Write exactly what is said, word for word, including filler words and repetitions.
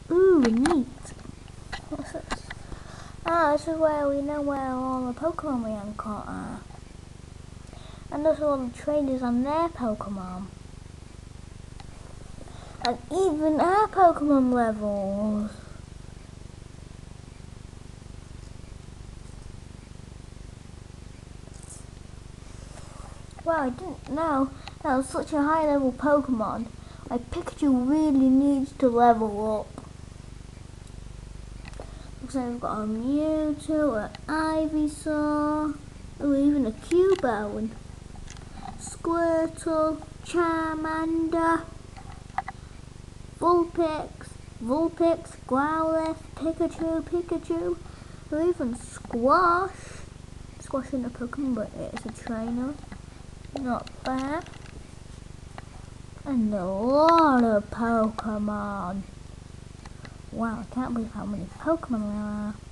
Ooh, neat. What's this? Ah, this is where we know where all the Pokemon we haven't caught are. And also all the trainers on their Pokemon. And even our Pokemon levels. Wow, I didn't know that was such a high level Pokemon. Like Pikachu really needs to level up. Looks like we've got a Mewtwo, an Ivysaur, oh, even a Cubone, Squirtle, Charmander, Vulpix, Vulpix, Growlithe, Pikachu, Pikachu, or even Squash. Squash isn't a Pokemon, but it's a trainer. Not bad. And a lot of Pokemon. Wow, I can't believe how many Pokemon there are.